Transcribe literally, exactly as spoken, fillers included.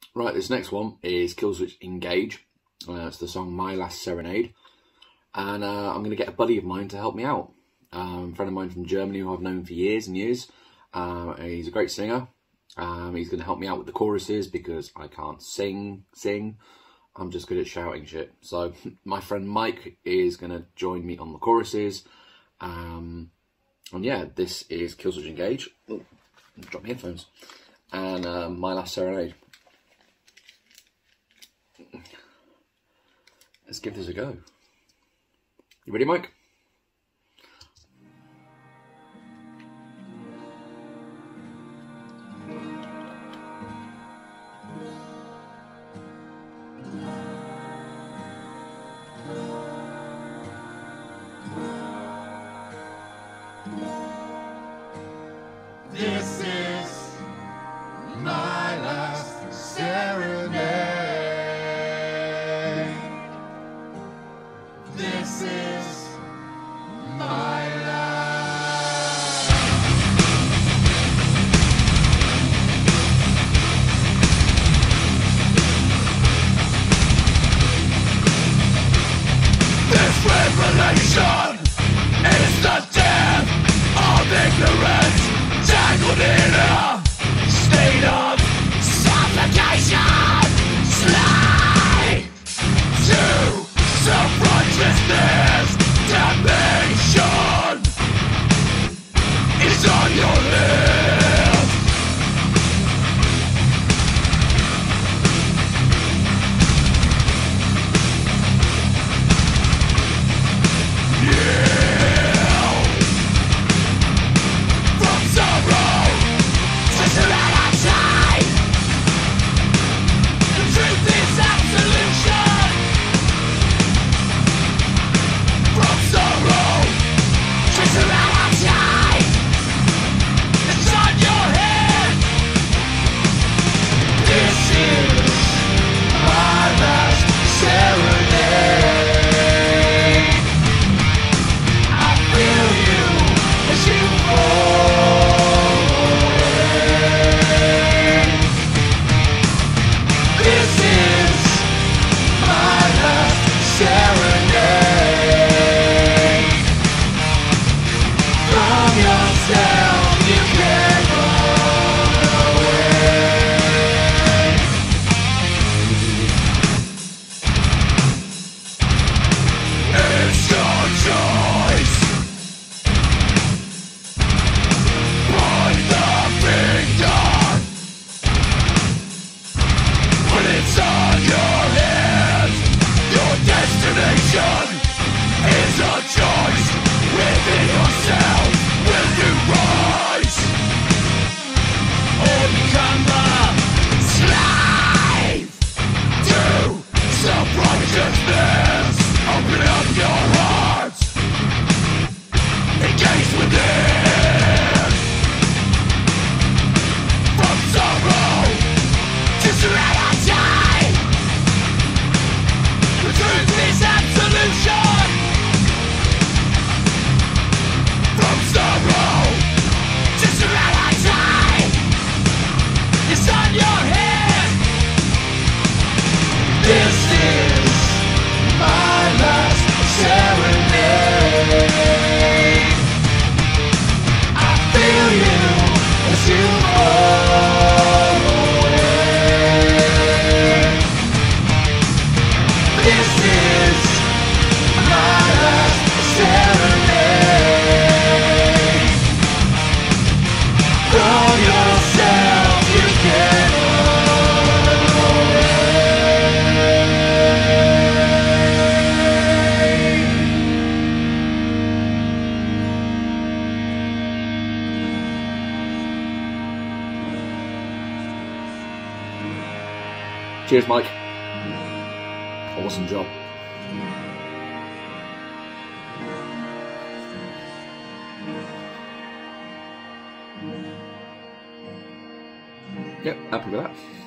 Right, this next one is Killswitch Engage. Uh, it's the song My Last Serenade. And uh, I'm going to get a buddy of mine to help me out. Um, a friend of mine from Germany who I've known for years and years. Uh, and he's a great singer. Um, he's going to help me out with the choruses because I can't sing, sing. I'm just good at shouting shit. So my friend Mike is going to join me on the choruses. Um, and yeah, this is Killswitch Engage. Oh, drop my headphones. And uh, My Last Serenade. Let's give this a go. You ready, Mike? This is my last serenade. This is my last. This revelation is the death of ignorance, tangled in a state of suffocation. Slave to self-righteousness, damnation is on your lips. Yeah. From sorrow to serenity, the truth is absolution. From sorrow to serenity, it's on your head. This is my last serenade. I feel you as you fall away. This is my last serenade. From yourself you can't run away. It's your choice. Find the finger when it's on your head. Your destination is a choice within yourself. Will you rise or become a slave to self-righteousness? Open up your heart, engage within. From sorrow to serenity, the truth is absolution. From sorrow to serenity, it's on your head. This is my last serenade. I feel you as you fall away. This is my last serenade. From yourself you can't run away. Cheers, Mike. Awesome job. Yep, happy with that.